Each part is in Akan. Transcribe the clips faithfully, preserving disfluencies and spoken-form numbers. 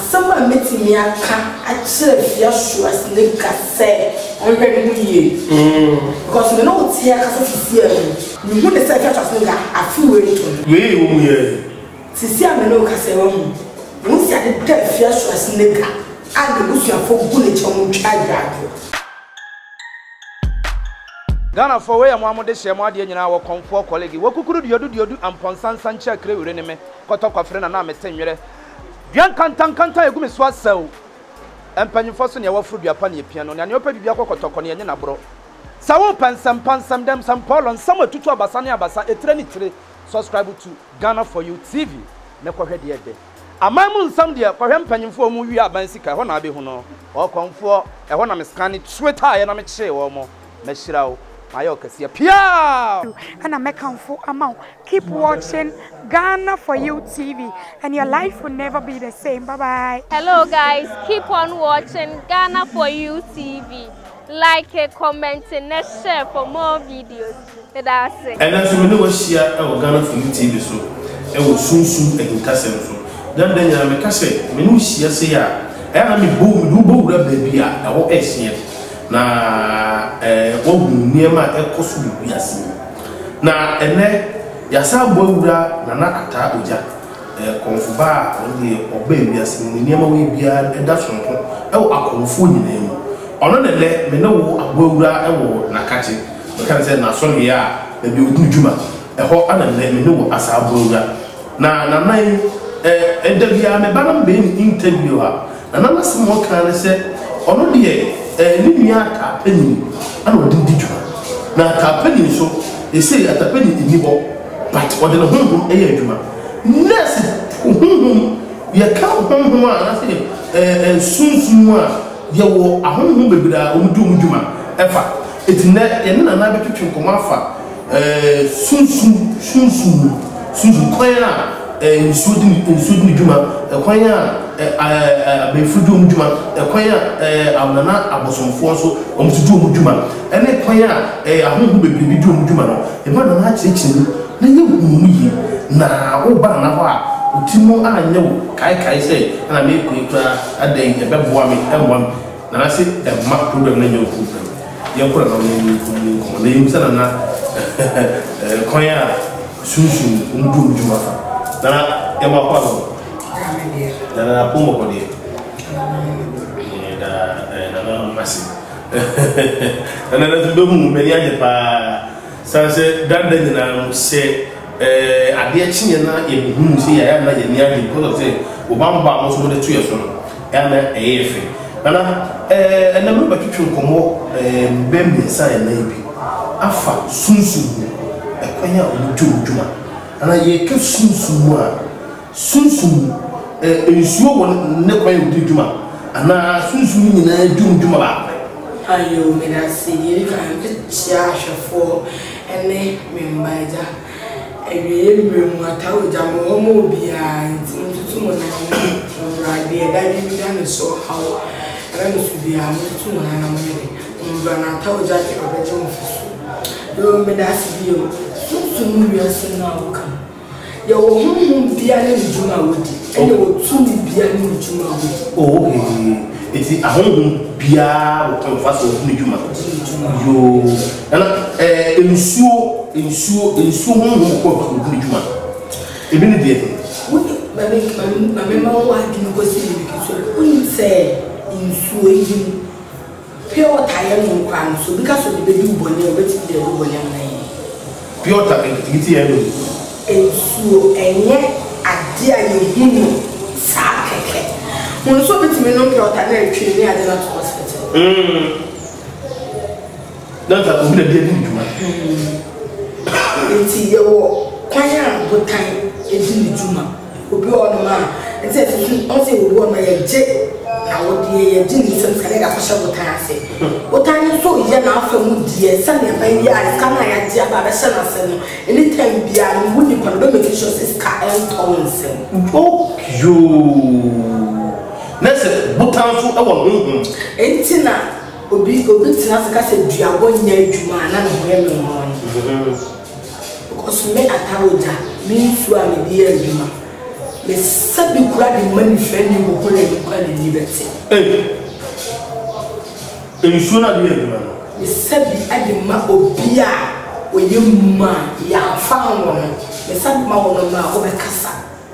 asama metimi aka achire fia sho asne kase onhwe mu ye mm because me no tie aka so fia me hu de say fia asne ga afi we to we wo mu ye sisi a me no kase wo mu mu sia de da fia sho asne ga ade busuafo gu ne chom twa dwado Ghana for way amamo de hye mo ade nyina wo konfo colleague wo kukuru diodu diodu amponsansan che kre wure ne me kotokwa frɛ na na mesenwere duan kantan kantan egumi so asaw empanyimfo so ne wafuru duapa ne pia no ne opa bibia kokotoko ne nyina bro sawo pansam pansam dem sam polon sam atutu abasa ne abasa etre ni tire subscribe to Ghana for You T V ne kohwe de ede amamu nsam de kohwe empanyimfo mu wi aban sika ho na abe hu no o konfo e ho na me scan Twitter ye na me kye wo mo me hyirawo Ayokasia Pia and I make for amount. Keep watching Ghana for You T V and your life will never be the same. Bye bye. Hello guys, keep on watching Ghana for You T V. Like a comment and share for more videos. That's it. And as we know what share our Ghana for You T V so e wo sunsun e nkase so. Dan dan ya me kase me no share say ya e na me bo me do bo wura ba bia e wo ehye. Na eh ogu niema ekoso bibiase na ene yasa bowura na na ata oja eh konfuba onde oba bibiase ni niema we bia eda sonko e wo akonfo nyina mu ono ne le me ne wo abowura e wo na kache me kan say na so ne ya e bi odun djuma e ho ana ne me ne wo asa bowura na na nan eh eda bia me ba na be interview ha na na nasmo kan say ono de eh ni nua ka pani ana odin dijuma na ka pani so e say atapani ni bo but odin honhom e ya adwuma nurse honhom ya ka honhom a na say eh sunsun a ya wo ahonhom bebira omdu omdwuma efa etina ye na na betwetwe nkomo afa eh sunsun sunsun sunsun kwena eh nsudi nsudi djuma eh kwanya eh abefudu omdjuma eh kwanya eh amnana abosomfo so omtudu omdjuma ene kwanya eh ahonhu bebribi du omdjuma no e ba na na chichi na ye humuyi na oba na ho a otimo anya wo kai kai say na me kuikura adan e beboa me emwa na na se e ma problem na nya oku ye kura na me ko na yim sana na kwanya sunsun omdu omdjuma fa na ema kwa no na na pomo ko de da na na masi na na do mu me ya je pa sanse danda ni na se eh ade chinye na e hu se ya na ye ni ade ko se o ba mba mo so de tu ye so no ya na e efe na eh na me ba twetwe nkomo eh bembe sa ya na ibi afa sunsun e kwanya o du djuma ana ye ke sunsun a sunsun eh ensuo won ne kwan odi djuma ana sunsun nyina djum djuma ba ayo me na se ye kan chia hwefo ene me mbaja ewe ewe mu atawo jamo mo bia ntutu mo na mo rade da bi da no so hawo era no su bia mo tutu mo na mo ye mo na atawo jake obeje mo fusu do me da se bio sunsun wi asen na wo kan ya wo hum bia ne djuma wodi ene wo tumi bia ne djuma wodi oh eh eti ahonhom bia wo kan fa so ne djuma yo ana eh ensuo ensuo ensuo honhom ko ko ne djuma ebi ne de wo ba me ba me ma wo adi no ko si bi so un se ensuo yi pure water ya no kwan so because of the do bone o beti de do bone na yi pure water activity ya no ensuo enye ade a ye hunu sa keke mo so beti me no pure water na etwe ni ade na to hospital mm na ta obi na de ni djuma enti ye wo kwanya botan edi ni djuma obi ono ma enti enti on se obi ono ye je na wo de ye je ni sem kale ga fasha botan ase botan so ye na afa mu die se na ba ya ka na ya je aba ba sha na se no anytime bia no wo ni pa no make sure se ka en tons oh yo nese botan so e wo honhom enti na obi obi tina se ka se duago nya adwuma na no ye me ho because me atawoja me nsu a me di adwuma me sabi kura de money friend ni go kura ni kura ni liberty eh e so na de adwuma no me sabi ade ma obi a oye ma ya fa wo no me sabi ma wo no ma wo be kasa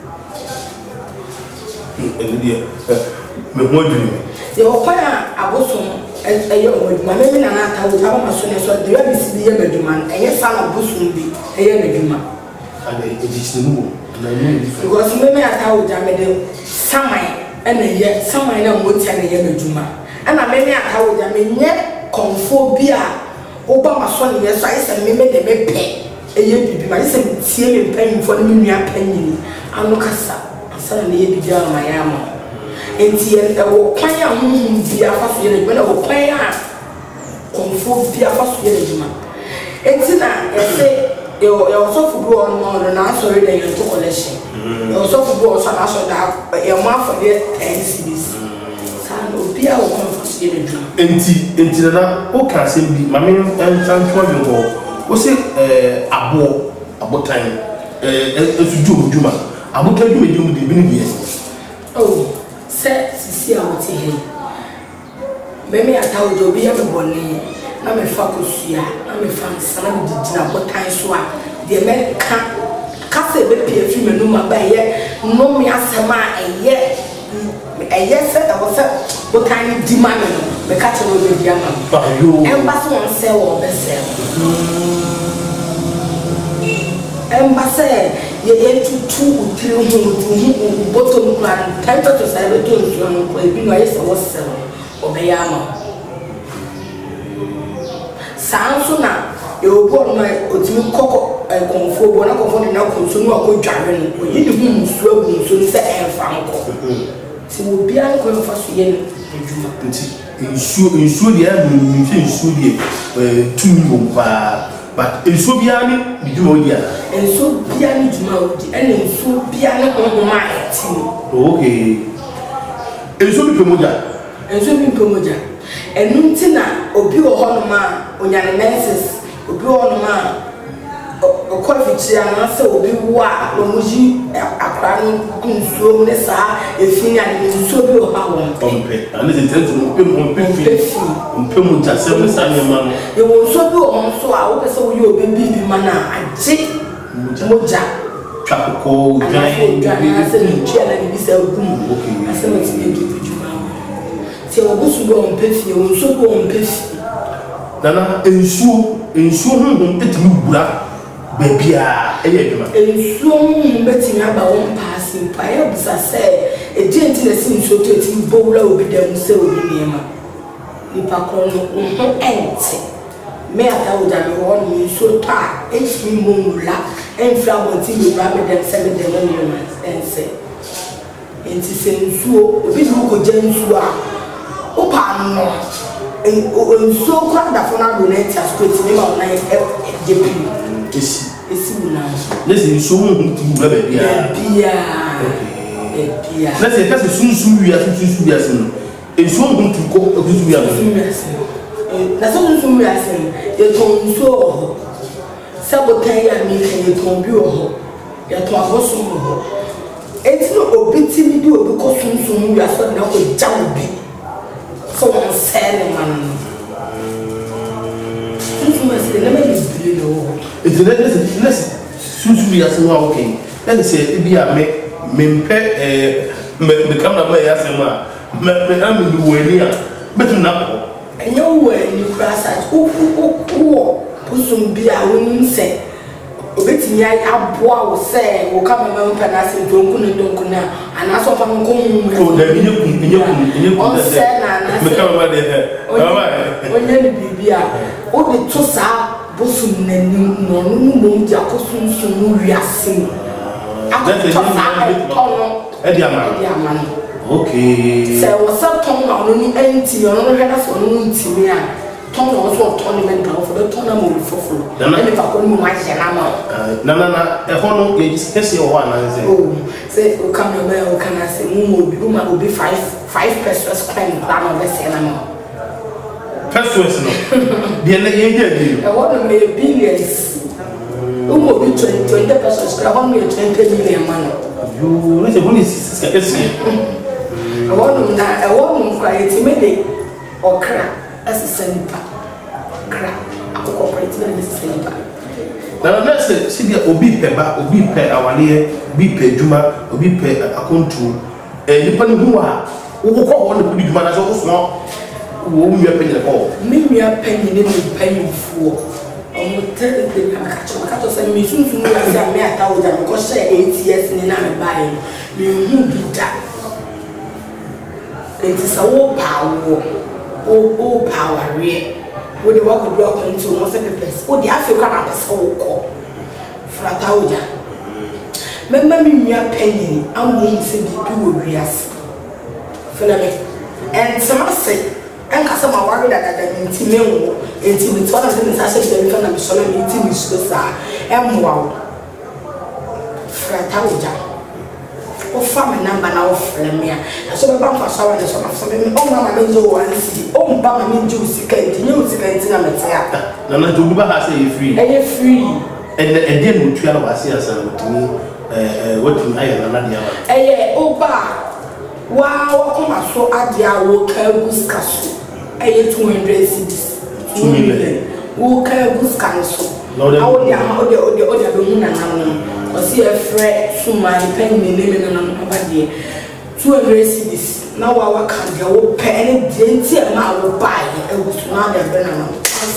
e de me ho adwuma ye wo kwa aboso eye o adwuma me na na ta wo ta ma so ne so de ya bi si bi ye madwuma eye sa na aboso bi eye madwuma ade e di sinu na no because me me ata wo ja me de saman ana ye saman na mo tia na ye madwuma ana me me ata wo ja me nye konfo bi a wo ba ma so ne ye so ai se me me de me pe eye bibi ma se tie me pan fo ne me nua panyin anu kasa asa na ye bi ja ma ya ma enti e wo kwan a honhom bi afa so ye na wo kwan a konfo bi afa so ye na enti na e se yo yo so fubu on no na sorry dey to collection yo so fubu so na so da e ma for the ten cities sa no bia wo confuse ye na enti enti na o ka se bi mame en san to bi ho o se eh abo abotan eh esuju oduma abotan djuma djuma de bi ni bi oh se sisi a wo ti he me me ata wo do bi ya me boni na me fa kosua na me fa sana me didina botan so a de me ka ka se be pie fi me no ma ba ye no me asema eye eye se da wo se botan di ma me me ka che no be di ama ba yo embassy won se wo be se embassy ye ye tutu utiri hu hu bottom plan time to say be to nso no ko ebi no ye se wo se wo be ya ama sanso na e obo na otimi kokko e konfo bo na konfo na konso no akodware no ko yi de hu nsu agu nsu se enfa nko ti wo bia nko enfa so ye no adwuma nti nsu nsu de a mi fi nsu de eh tumi bo pa but nsu bia ni bi dwuma odi a nsu bia ni dwuma odi ene nsu bia ni honhoma eti okay nsu bi pe moja nsu bi pe moja enu ntina obi wo ho no ma onyane menses obi wo no ma o ko fichi ana se obi wa lo muji akra no kunsuo ne sa efini ani nsuo bi wo ha won pompe ani se tentu mo pe mo pe fi mo pe mo ja se mo sa me ma no ye wo nsuo bi wo so a wo pese wo ye obi bi bi ma na age moja twakoko dwan dwan se ni tia na bi se gum okay ase mo ti bi se obusu bo onpefi onso bo onpefi nana ensuo ensuo honhom etimi bura babia eye dwuma ensuo honhom betimi aba won pass pa e obusa se e genti na sin so to etimi bowla obi dem se obi niema ni pa ko no ho ente me ata wo da me wo no so ta etimi momula enfra won ti be bra be dem se be dem niema ense enti se ensuo obi du ko je ensuo a opa no en so kwa da fona do na tia straight me ma na e je pi esi esi una lesi so mu bura babia babia okay babia lesi ka se sunsun wi asu sunsun wi asu no enso mu tu ko sunsun wi asu na so sunsun wi asu ye ton so ho sabotan ya mi kan ye ton bi ho ya ton aboso ho etino obi ti mi di obi ko sunsun wi asu na ko jawo bi so on sell man sunsun wi asu na me bi no it's the next next sunsun wi asu ha okay let me say bi a me me mpe eh me me kamera ma ya se ma me me am du wani a betu na ko enyo wani krasa o o o pusum bi a woni se obetimi aboa wo se wo ka mama mpa na se donku ne donku na ana so fa nko mu ko da bi ne ku ne ku ne ku da se me kamera de he mama onye ni bibia o de to sa busum na ni no no mo ja ko sunsun mu wiase that's the edi amano edi amano okay se wo sa ton na no ni enti no no heda so no ntimi a ton na so ton ni mental for the ton na mo fofo na me fa ko ni mo ma je na ma na na na e ho no ye just o wa na se oh se o kam na me o kana se mu mo bi ma obi five five pesos claim plan on the se na ma pesos no de na ye je di e wo no me billions o will be twenty twenty pesos. I want me twenty million money. You raise a money system. I want them that I want them quite intimidate or crap as a senior. Crap, I will cooperate with the senior. Now, let's say, see the Obi Peba, Obi Pe, our near, Obi Pe Juma, Obi Pe, a contour, and depending who are who call on the big man as also small. Who you are paying the call? Me, are paying the paying for. I will tell the catch us and me soon to know as I may have told them because say eight years in an buying. You be that. It is a war power, oh, power, real. When the work would block into most of the place, oh, the African are so called Fratauja. Remember me, you are paying, I'm going to say the two years. And some say, and Casama worried that the intimate, intimate, one of them is actually the I'm sorry, intimate, so and wow. Fratauja. Oh, family number now for me. I saw a bump for someone and some of something. Oh, Mamma, I don't want to see. Oh, Mamma, I mean, Juicy, music, and Tina Matia. Nana Duba has a free. And you're free. And then we try to see us to me. What do I have another? Eh, oh, bah. Wow, come on, so at the hour, Calgus Castle. Eh, two hundred cities. Two million. Who Calgus Castle. No, the other, the other, the other, see a friend, so my pen me name and nobody. Two hundred cities. Now our country will pay any dainty amount will buy. It was not a banana.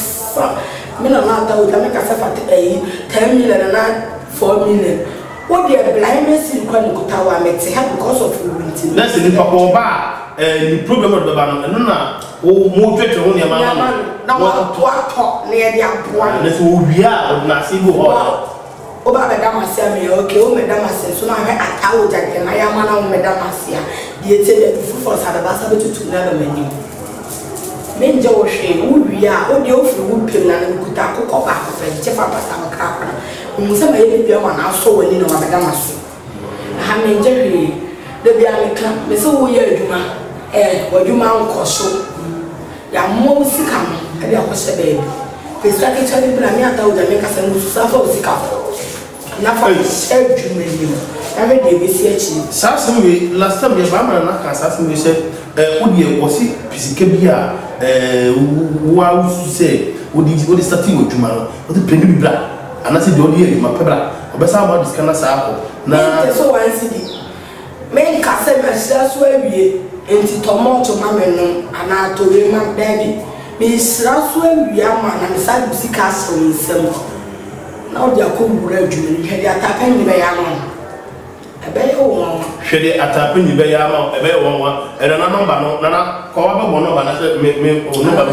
Me no matter what I make a separate ten million and not four million. What the blindness in Quantowa makes it happen because of winter. That's the Papa Bar, the program of the Banana, and Nuna, or more better on your man. Now, what talk near the one. That's who we are, Nasibu. Oh, Madame Assia, okay, oh, Madame Assia, so now I told that I am on Madame Assia. The attendant for Sadabasa to never menu. Menja or she, who we are, oh, the old whooping and Kutako Copa, Jeff Pasama. Some baby one I saw when you know Madame Assia. I mean, Jerry, the Bianca, Miss Oyeduma, eh, or you mount Cosso. Ya most come, and I was a baby. The secretary, but I told the makers and suffer with the couple. Nothing every million. Every day we see a chief. Sassy, last time your mamma and I assassin, we said, would you was it Piscabia? Who I would say, would you what is that thing with tomorrow? What the penny black? And I said, don't hear my pebble. But somehow this kind of apple. Now, so I see. Men Cassam as that's where we into tomato mamma and I told him, my baby. Miss Raswell, we are man and sad to see castle in some. Now they are cool gradually, had the attacking the Bayama. A bay or one. Should they attack the Bayama, a bay or one, and another number, Nana, call one of another me or no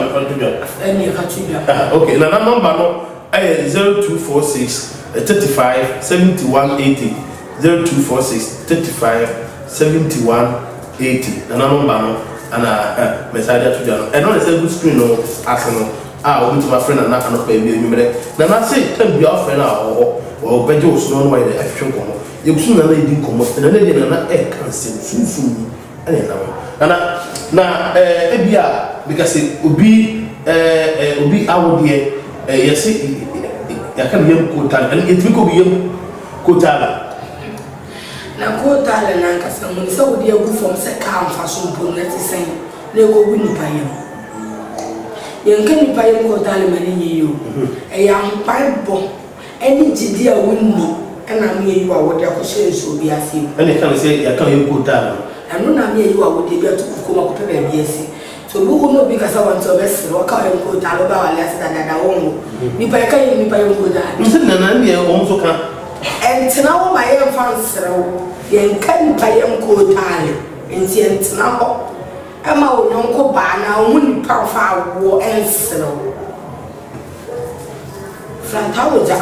about okay, another number zero two four six thirty five seventy one eighty zero two four six thirty five seventy one eighty. Another number. And uh, Messiah to them. And on a good screen, no, Arsenal. I went to my friend and not an baby. Then I say, tell me your friend or or Bedros, no way the actual come. You soon and they didn't come up, and then they not a constant soon soon. And now, Ebia, because it would be uh, be our dear, yes, I can hear Kotan, and it will be Kotala. Na ko tale na nkasa mo se wo de agu fom se ka amfa so mpo na ti sen na ko gu nipa yem yen ka nipa yem ko tale mani yi yo e ya mpa bo eni jidi a wonni e na me yi wa wo de ko se so bi ase eni kan se ya kan yem ko tale anu na me yi wa wo de bi atu ko ma ko pe ba bi ase so bu ko no bi kasa wan to be se wo ka yem ko tale ba wale ase da da wo nipa ka yem nipa yem ko tale nse na na me o mo so ka and now my young fans yen kan payam ko tale enti na ho ama wo nko ba na wo ni pa fa wo ensro Fratauja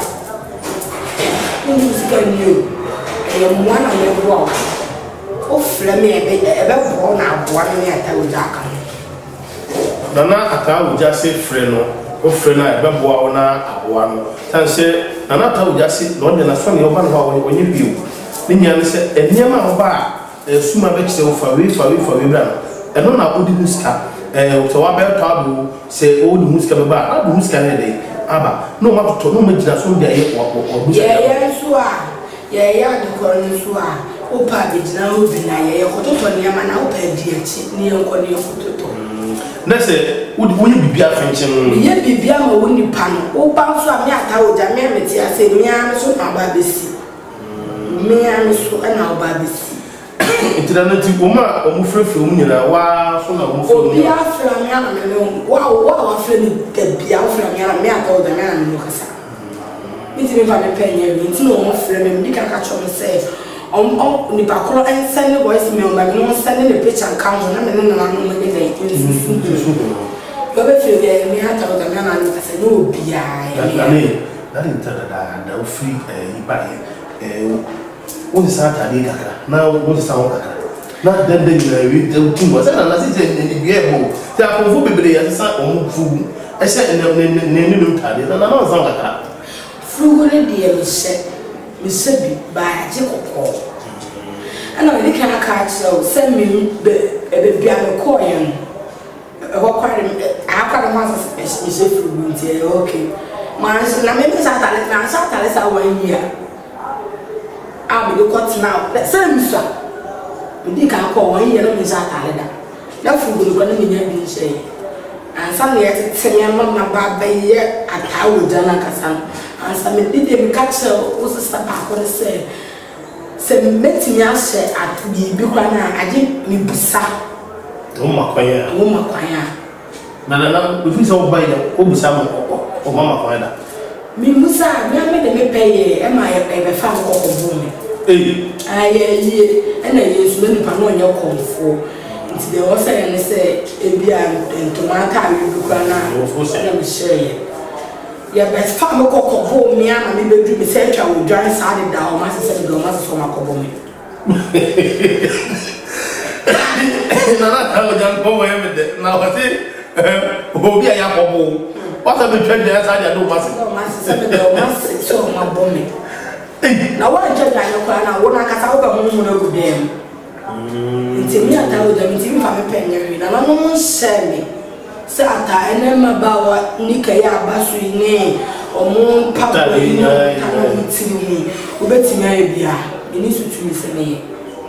music new e mo na me wo o flame e be e be wo na bo na me Atauja kan Nana Atauja se frɛ no o frɛ na e be bo na aboa no tan se Nana Atauja se no de na so ne oba no wa onye bio ni nya ne se eniema oba a suma be se o fa we fa we fa we bra e no na odi muska e so wa be tabu se o di muska be ba adu muska ne de aba no ma to no ma gina so de aye o bu yeah yeah so a yeah yeah de ko no so a o pa be gina o bi na yeah ko to to ne ma na o pa di achi ne en ko ne ko to to na se wo wo bibia fenchen ye bibia ma wo ni pa no o ba so a me ata o ja me me ti ase me am so na ba be si me am so na o ba be si Internati uma o mu frefre mu nyina wa so na o mu frefre o bia fra me ana me no wa wa wa fra ni de bia fra me ana me ata o da me ana me no kasa mi ti me ba me penye mi ti no mo fra me mi ka ka cho me say om om ni pa kro en send voice me o ba me no send the picture kan ho na me no na no me dey nsusu ba be feel bia me ata o da me ana me kasa no bia na ne na ni tada da da o free eh iba eh o sa ta de kakra na o sa o kakra na den den na wi de tu mo sa na na si je ni bi e bo ti akonfo bebre ya sa o mu fu e se ne ne ne ne no ta de na na sa o kakra fu ne de mi se mi se bi ba je kokko ana we kan aka cho se mi be e be bia me ko yen e ho kware a kware ma sa mi se fu nti okay ma na me sa ta le na sa ta le sa one year I be cut now. Let's say, Mister. We did can't call one year of his Atalida. That food will go to me, say. And some years, say, I'm not bad by year at how we done like a son. And some did him catch was a step back on say. Say, met me answer at the Bukana. I didn't mean Bussa. Oh, my choir. Oh, my choir. Nana, if we saw by the Obusam or Mamma Choir. Me Musa, me made me pay, am I a fan of woman? Eh, I ye, and I use many panon your call for. It's the also and say, Ebia and Tomato, you can of course, I will say. Yeah, but farm of cocoa home, me and I may be said I will drive side down, Master said, Master for my cobomi. Nana, I will jump over him. Now, I say, Bobby, I am a what have been trying to answer? I don't master, so my bommy. Now, what I judge I know, I want to cut out a woman of them. Until me, I tell them, it's even a penny, and I won't sell me. Sata, and then about Nikaya Basui name or Moon Papa, you know, me. Who bet me, you need to choose me.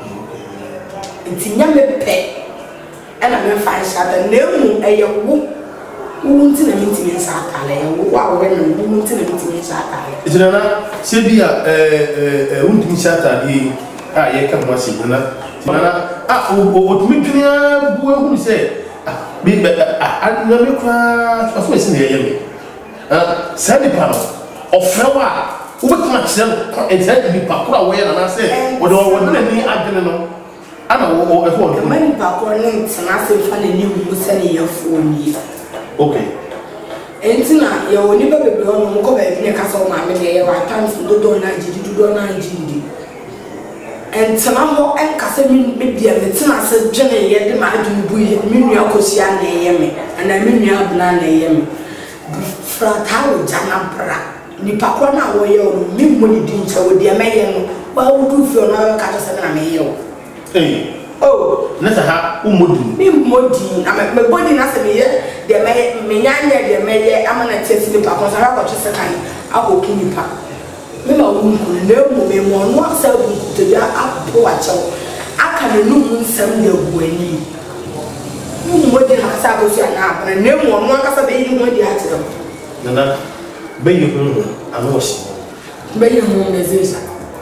It's in young pet, and I'm a fine shot, and no, a whoop. Wunti na mintimi nsatale wa wa na wunti na mintimi nsatale itinana sebia eh eh wunti nsatale a ye ka mo asi na na a o tumi twia bu ehun se bi a na me kwa aso esi na ye me ah sadi pa no ofrewa wo betuma kire no enta bi pa kura wo ye na na se wo do wo na ni adwene no ana wo efo wo mani pa kura no tsana se fa na ni mu se ne ye fo ni. Okay. Entina ya woni ba bebe ono mo ko ba bi ne kasa o ma me ye wa times do do na jidi do do na jidi. Entina mo en kasa mi me bia me tina se dwene ye de ma adun bu ye mi nua kosia na ye me ana mi nua bna na ye me. Fra ta wo jana bra. Ni pa ko na wo ye ono mi mo ni din che wo de me ye no. Ba wo du fi ono ka to se na me ye o. Eh. Oh, nessa ha umodi mi modi na me body na se me ye de me me nyanya de me ye amana tesi ni pa ko sa ko twese kan akoki ni pa me ma wo nku na mu me mo no asa bu to ya apo a chew aka na nu mu nsam de guani mu modi na sa ko so na na na mu no aka sa be yi modi a chew nana be yi hu anoshi be yi hu me zesa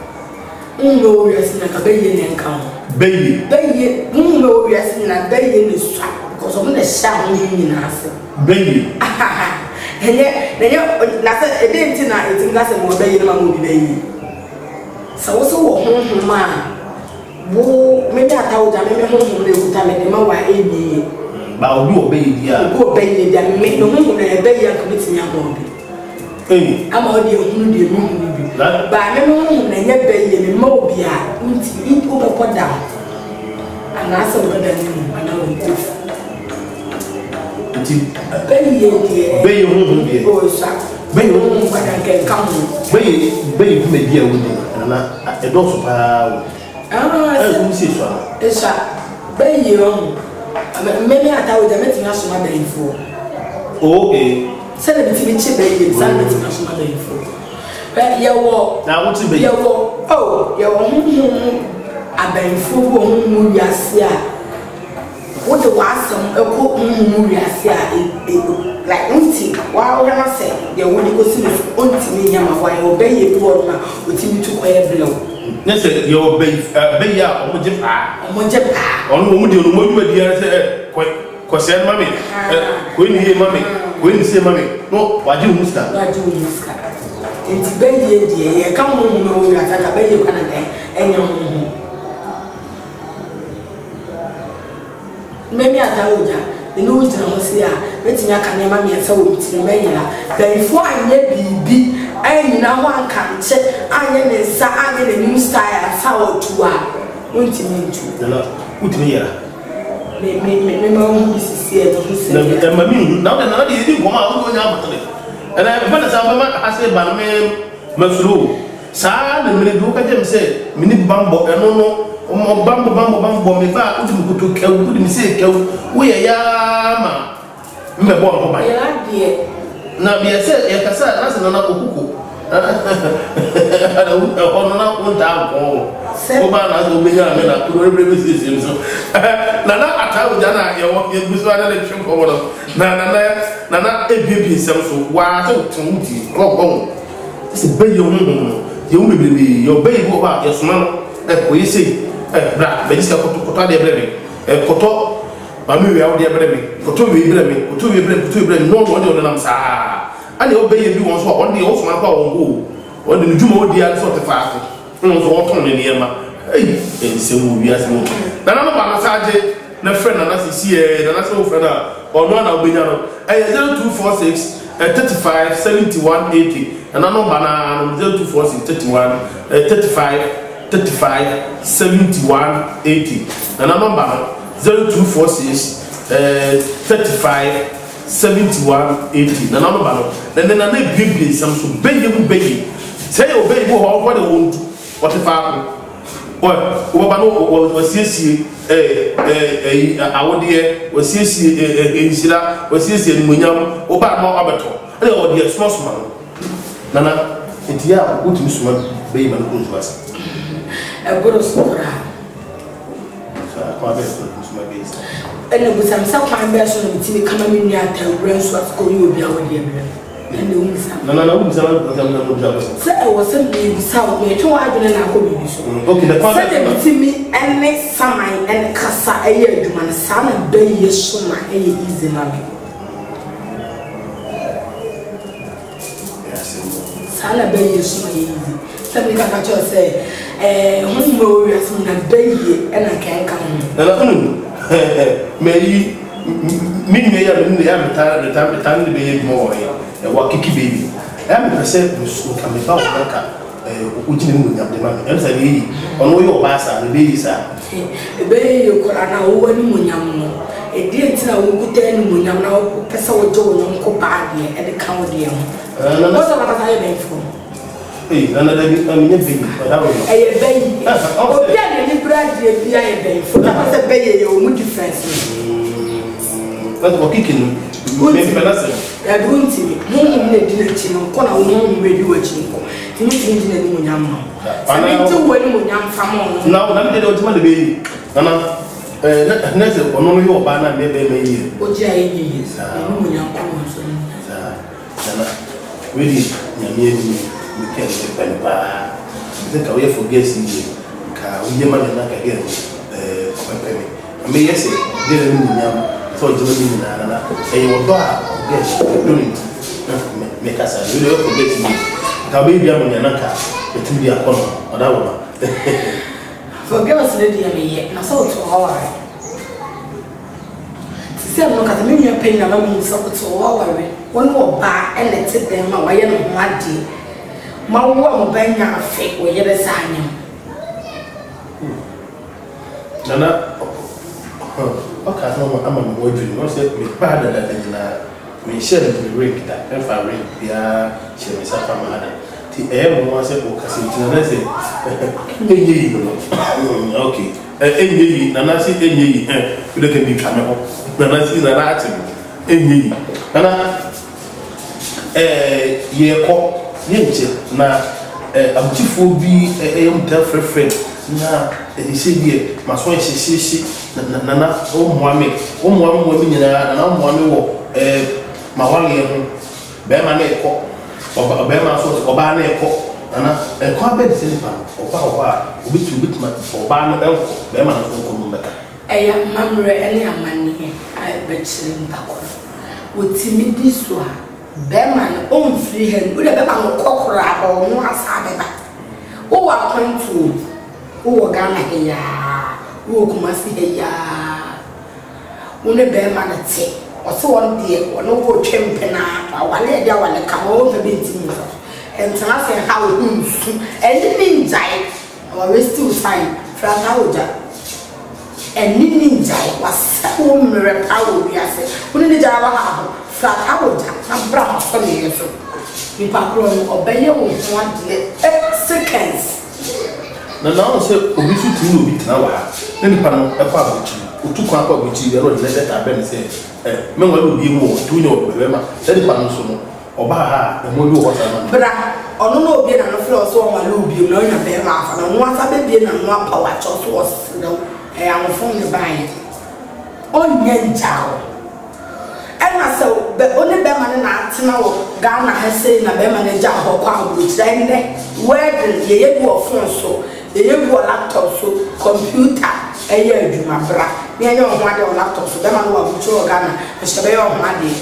no we asina ka be yi ne nkan Baby, baby, you know, we are seeing a baby in the strap because of the sound in us. Baby, and yet, that's a day tonight, it's not a more baby, my movie baby. So, also, home, man. Whoa, maybe I told you, maybe home, they would tell me, my wife, baby. But I'll do a baby, yeah. Go baby, then make no home, a baby, and committing your body. Hey, I'm already a moody movie. But I know and yet baby, mobia, eat over put down. And I saw what I knew, and I will do. Baby, baby, home, dear. Oh, sir. Baby, home, but I can come. Baby, baby, may be a woman, and a dog of power. Ah, I see so. It's a baby, maybe I thought the meeting us my baby for. Okay. Send it to me, baby, send it to my mother. But you walk now, what's it be? You walk, oh, you're home. I've been full of Yasia. What the was some a cook Yasia, like Unti, while I say, you want to go see this Unti, why obey a word with him to quiet below. Yes, your bay, bay out on Japan. On Japan. On wood, you know, dear, quite question, mammy. When you hear mammy, when you say mammy, no, why do you must have? Why do you must have? It's baby, dear, come home, no, I can't obey you, and your home. Maybe I tell you, the news is here. Let me can never be so with the mayor. Before I may be, I now one can check. I am a sa, I get a new style, sour to her. Won't you mean to? Put me here. Maybe my own is here to say, now that I didn't come out going out. And I have a sample, I say, by me, Maslow. Sir, the minute look at them say, Minute Bambo, and no, no. Bambo bambo bambo me fa uti mukuto ke uti mi se ke wo ye ya ma me bo ko ba ya die na bi se e ka sa na se na okuko ana ono na ko ta ko ko ba na so be ya me na ko re be se se so na na ata u ja na ye wo ye biso ana le twin ko wo na na na na na e bi bi se so wa se tun uti ko ko se be yo mu yo me be yo be bo ba ye so na e ko yi se eh bra be diska koto koto de breme eh koto mami we awde breme koto we breme koto we breme koto we breme no no de nam sa ani obeye bi won so on de o so ma pa won go on de njuma odi an so te fa no so won ton ne niema eh en se mu wi ase mo na na ba na saje na friend na na sisi eh na na so friend na ono na obenya no eh zero two four six thirty-five seventy-one eighty na na no ba na zero two four six thirty-one thirty-five thirty-five seventy-one eighty and a number zero two four six thirty-five seventy-one eighty and a number then then I make big place some so baby baby say your baby what they want what if I what what no was yes eh eh I would hear was yes eh sira was yes munyam oba no abeto and all the small small nana etia what you small baby man go to us a good story. So I best to my base. And it was some kind version of the coming in at the rest of school you will be our dear. And the woman said, no, no, no, so I was simply south me to I didn't have okay, the father to me and next summer and Cassa a year to my son and baby so my easy money. Son and baby so easy. Something like I say. Eh, who we are from the baby and I can't come. May me may have been the time the time the time the baby more a walkie baby. I'm a percent who can be found like a which you have the money. And say, on your bass, the baby, sir. A baby, you could now one munyam. A dear tell who could tell munyam now, Pessoa Joe, Uncle Bardy, and the county. What's about I made for? Hey, another baby, I mean, a baby. A baby. Oh, yeah, and you brought the baby. For that was a baby, you're difference. That's what kicking. Maybe Vanessa. I don't see no one did a chin on corner, no may do a chin. You need to know Yam. I need to win when Yam from now. Now, they don't want to be. Nana, Nessa, or no, your banner, maybe, maybe. What is really, Yammy. We can't depend on I think I will forget you. We never know again. I may say, dear William, for doing Nana, and you will guess doing it. Make us a little forget me. Kababy, I'm in Yanaka, the two year corner, or that one. Forget us, lady, I mean, I saw to our see, I'm not at the million pain along with something to our one more bar and let's sit them away and muddy. My woman bang a fake where you're signing. Nana, okay, I'm a boy dream. What's it? Me father that is me share the ring that if I ring, yeah, she was a family. The air was a book as it is. Okay, eh, Nana, see, eh, you can be coming up. Nana, see, Nana, eh, Nana. eh ye ko ye nche na eh abutifo bi eh mta frefre na e se bi ma so hyehyehye na na o moame o moame mo mi nyina na o moame wo eh ma wale ho be ma na eko oba be ma so oba na eko ana e ko abedi se nipa oba oba obitu obitu ma oba no enko be ma na so ko no beka eya mamre ene amani ai be chire mpako wotimi diso a be ma no on free hand wo de be ma no kokora aba no asa be ba wo wa kwantu wo Ghana heya wo Kumasi heya wo ne be ma na te o se won de wo no wo twempena wale de wale ka wo be be ntimi and say how unsu and ninjai or still time from Abuja and ninjai was so mere power we are say when the Java have from Abuja and Brahma for me so we patrol obey you one seconds na na say obi su ti no bi tana wa na nipa no e kwa abuchi otu kwa kwa abuchi e ro le data ben say eh me wa obi mu tu nyo be ma say nipa no so no oba ha e mo bi o sana bra ono no obi na no floor so o ma lo obi no nya be ma afa no asa be bi na no apa wa cho so o no e amfon ne ban onye njao e na so be oni be ma na atena wo Ghana ha sei na be ma na ja ho kwa abu tira ne wedding ye ye bu phone so ye ye bu laptop so computer e ye adwuma bra ne ye ho ade o laptop so be ma no wa bu cho Ghana e se be ye ho ade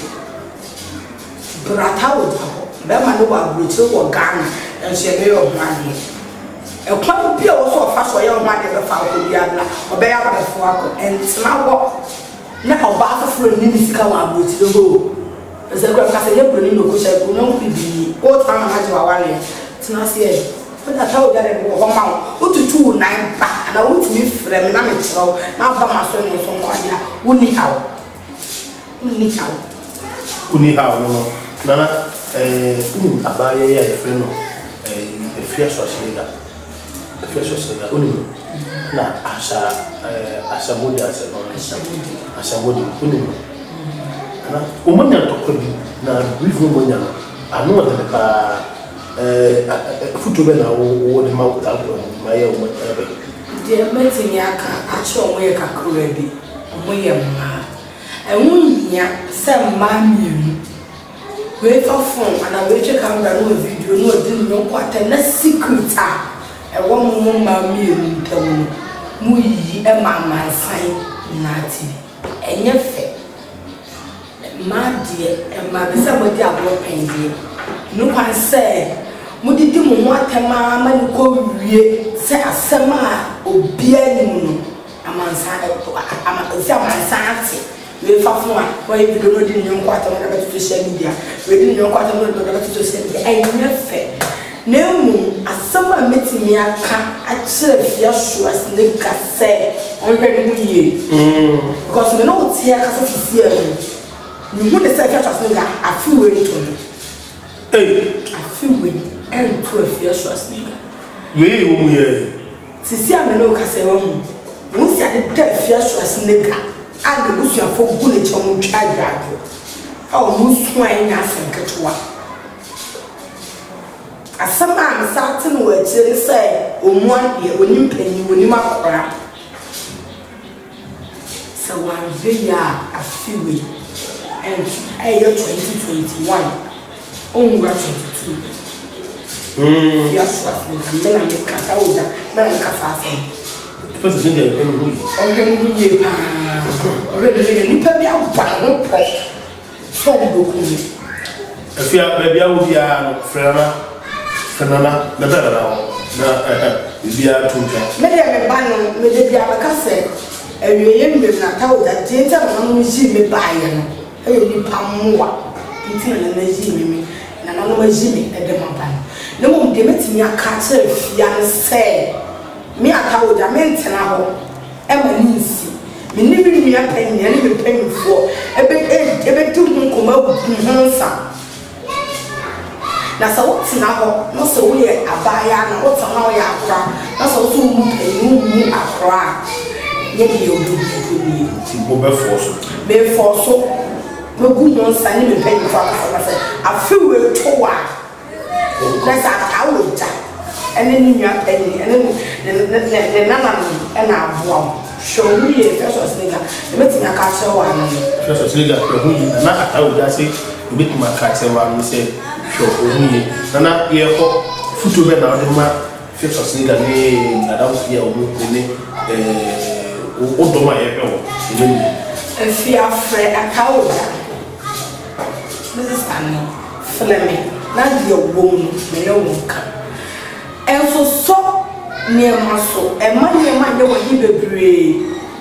brata wo be ma no wa bu cho wo Ghana e se be ye ho ade e kwa bi o so fa so ye ho ade be fa ko bi abla o be ya ba fo ako entina wo na oba afoforo ni bisika wa abotire ho eze kwa kase ye broni no ko sha ko no bibi o ta ma haje wa wale tina se e fada ta o jare ko ma o tutu nine pa na o tumi frem na me tro na ba ma so ni so kwa dia woni hawo woni hawo uni hawo no nana eh unu abaye ya efre no eh efre so shega efre so shega uni na asha eh asha modi asha modi asha modi uni na umonya tokobi na brief no monya anu de pa eh futu be na wo de ma wuta do ma ye wo ebe de metini aka acho mo ye kakura bi mo ye ma enwunya se ma mienu we fa phone ana we che camera no video no di no kwata na secret a e wo mo ma mienu ntamu mu yi e ma ma san na ti enye fe ma die e ma be se mo di abo pendie no kwan se mo di di mo ho atema ma ni ko wie se asema obia ni mu no amansa ama se amansa ati we fa fun wa we video no di nyon kwata mo na be social media we di nyon kwata mo na be social media enye fe na mu asema metimi aka a kire fia so asne ka se on hwe mu ye mm because me no tie aka se fia ni mu de se ka asne ga afi we ni to eh afi we en to fia so asne ga we wo mu ye sisi a me no ka se wo mu mu si ade da fia so asne ga and the bush for good chum charge. Oh, most wine as and catchwa. As some man certain words say, oh, one year when you pay you when you mark around. So one villa a few weeks and a year twenty twenty one. Oh, twenty-two. Hmm, yes, I'm going to cut out that. First thing I can do. Already, already, you tell me how bad no problem. So go. If you are baby, I will be a friend, Fernanda, the better now. No, be a two. Maybe I'm a ban, maybe I'm a cassette. And you ain't been not out that Jetta will see me buying. I will be palm more. Until the Jimmy, and I know Jimmy at the Mampan. No one demits me a catcher if you say. Me atawo da mentena ho e ma ninsi me ni bi nua pen ne ni be pen fo e be e be tu nkoma hunsa na so tena ho no so we abaya na wo tena ho ya akra na so so mu pen mu akra ye bi odu ni ti bo be fo so be fo so me gu mo nsa ni me pay for ka say afi we to wa na sa ta wo ja ene ni nwa pay ene ne na na e na aboa show me e first sliga e meti na ka che wa no first sliga ko hu na ata wo ja say bit ma ka che wa no say show hu ni na ye ko futu be na o de ma first sliga ni na da wo ya o mo ni eh o do ma ye pe wo ni e fi afre aka wo ja Missus Stanley Fleming na di owo no me ye wo ka enso so niema so e ma niema nye wo hi bebre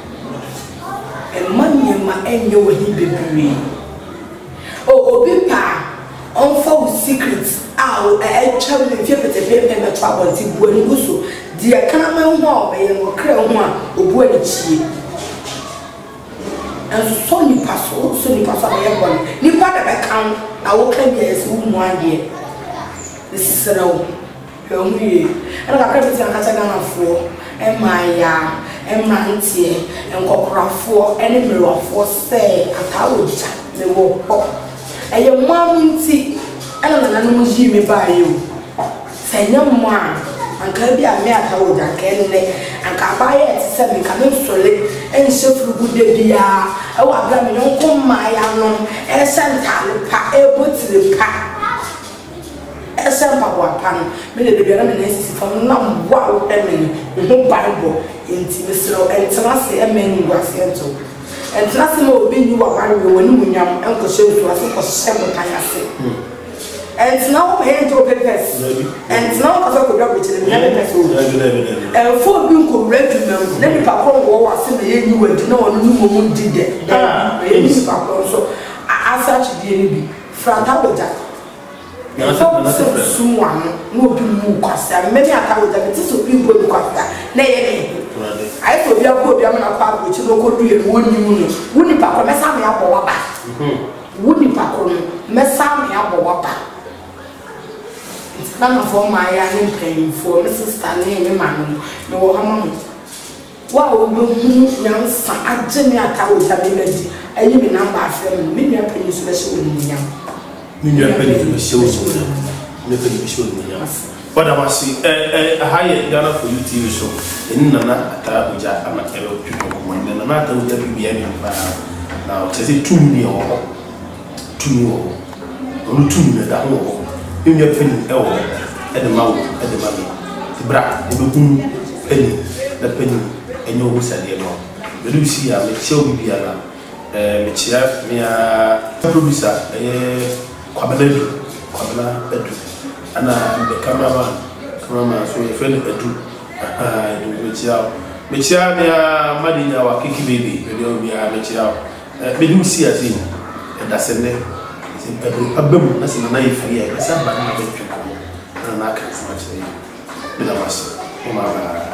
e ma niema enye wo hi bebre o obi pa on for secrets ah e twa le fie pete pe pe me twa bon ti bu ani guso di e kana ma ho a be no kra ho a obu ani chie enso so ni paso so ni paso be bon ni pa da be kan na wo ka bi ese wo mu ade this is raw Hungry, and I can't tell Catagana for, and my ya, and my auntie, and Copra for, and mirror for say, a couch, the walk up. And your mom tea, and an animal me by you. Say no more, and Kirby a mere hold and can lay, and can buy it, send me coming solid, and so for good day. Oh, I blame you, uncle my young, and Santa, pa, able to the pack. Esa papa pan me de bia na me nsi fam na wow emi no bible enti mesro entena se emeni gwase ento entena se mo obi ni wa mari we woni munyam enko shewu ase ko shebo kan ase entena o he to pepes entena o kaso ko dwa bichire me pepes o e fo bi nko redu mem na ni papa wo wa se me ye ni wadi na wono nu mo mu di de e ni papa so asa chi die ni bi franta boja na so suwan no bi mu kwasa me me aka wo da me so bi bo kwasa na ye ne ai to bi akọ bi am na pa bo chi no ko duye woni mu no woni pa ko me sa me abo wa ba woni pa ko no me sa me abo wa ba na na fo ma ya ni pen fo me sister ne me ma no me wo ha ma mo wa wo do mu nyam sa agye me aka wo da me ladi ayi me number afre me me pen so be se woni nyam Minha pele de show zona. Minha pele de show minha. But I must see a higher Ghana for you T V show. In Nana ata uja ama ero tuko kumwende na nata uja bibi yani mbaya. Now tezi two million or two million or two million da ho. Minha pele ewo e de mawo e de mami. Bra e be kun pele da pele enyo wo sade no. We do see ya me show bibi ala. Eh me chia me a producer eh Kwabeledu, Kwabela Edu, and the cameraman, cameraman, so your friend Edu, ah, do Michel, Michel, they are mad our kiki baby, we are Michel. We do see a thing, and that's a name. A boom, that's a knife here, that's a banana bedroom, and I can't much say, with a master.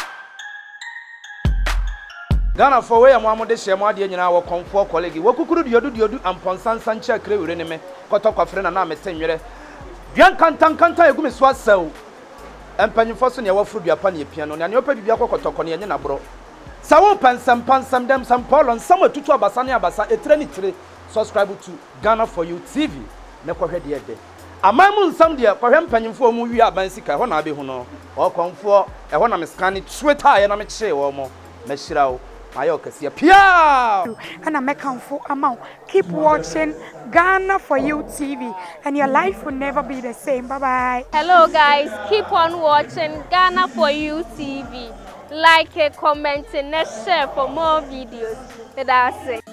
Ghana for where Mamma de Shema de Yana or comfort colleague. What could you do? You do and Ponsan Sancha Crew in me, Kotoka friend and I'm a ten year. Young cantan can't tell you, Miss Wassel. And Penny Fosson, your food, your penny piano, and your baby Yako and bro. Sawo pan some pan some them some Paul and somewhere to Basania Basa, a trinity. Subscribe to Ghana for You T V. Never heard yet. A mammal some dear for him penny for movie at Bansika, when I be who or comfort, and when I'm scanning sweat high and I'm a chair or more. Meshirao. And I make for amount. Keep watching Ghana for You T V, and your life will never be the same. Bye bye. Hello guys, keep on watching Ghana for You T V. Like, a comment, and share for more videos. That's it.